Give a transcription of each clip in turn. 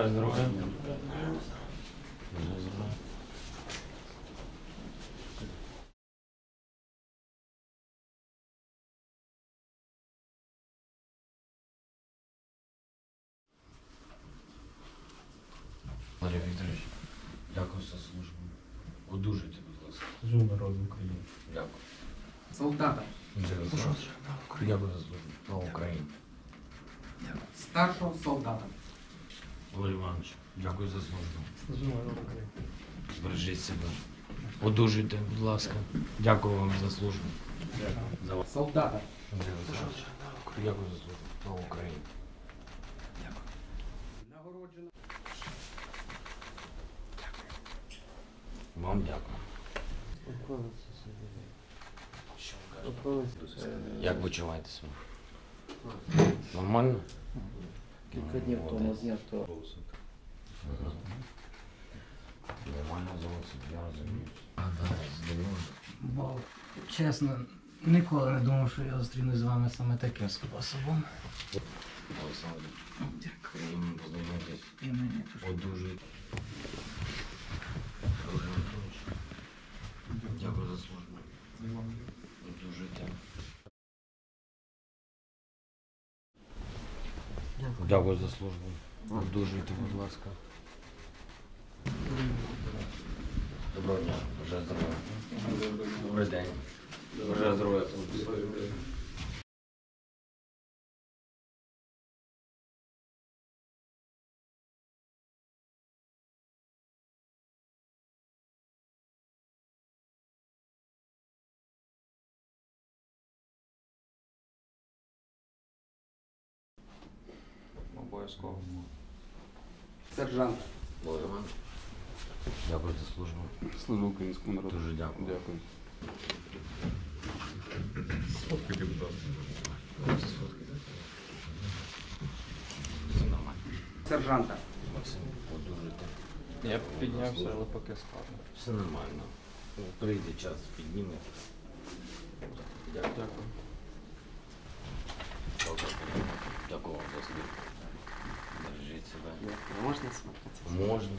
Бажаю здоров'я. Валерій Вікторович, дякую за службу. Одужуйте, будь ласка. Служу народу України. Дякую. Солдата. Дякую за службу. Слава Україні. Старшого солдата. Валерій Іванович, дякую за службу. Служу народу України. Бережіть себе. Одужуйте, будь ласка. Дякую вам за службу. Дякую. Солдата. Дякую за службу. Слава Україні. Нагороджено. Вам дякую. Як почуваєте себе? Нормально? Кілька днів тому знято. Нормально зовсім, я розумію. Бо, чесно, ніколи не думав, що я зустрінусь з вами саме таким способом. Олександр, Дякую. приємно познайомитись. І мені дуже. Одужуйте. Олег Анатолійович, дякую за службу. Одужуйте. Дякую за службу. Одужуйте, будь ласка. Доброго дня. Бажаю здоров'я. Добрий день. Бажаю здоров'я. Обов'язково. Сержант. Володимир Іванович, дякую за службу. Служу українському народу. Дуже дякую. Дякую. Сфоткайте, будь ласка. Хлопці, сфоткайте. Все нормально. Сержанта. Максим, одужуйте. Я піднявся, але поки складно. Все нормально. Прийде час, підніме. Дякую. Дякую. Дякую вам за службу. Бережіть себе. Можна смотреться? Можна.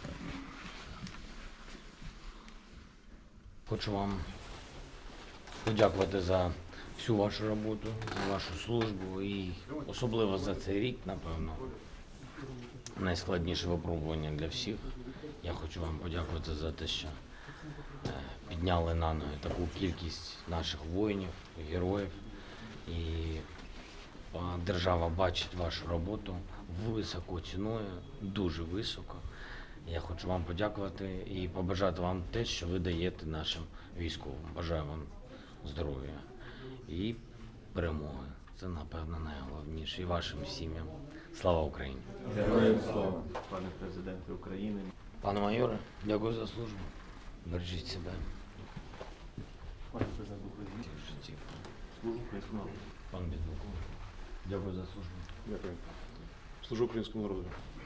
Хочу вам подякувати за всю вашу роботу, за вашу службу і особливо за цей рік, напевно, найскладніше випробування для всіх. Я хочу вам подякувати за те, що підняли на ноги таку кількість наших воїнів, героїв. І держава бачить вашу роботу, високо цінує, дуже високо. Я хочу вам подякувати і побажати вам те, що ви даєте нашим військовим. Бажаю вам здоров'я і перемоги. Це, напевно, найголовніше. І вашим сім'ям. Слава Україні! Героям слава, пане президенте України. Пане майоре, дякую за службу. Бережіть себе. Пане президент України. Життів. Служу українському народу. Пан Бідбук, дякую за службу. Дякую. Служу українському народу.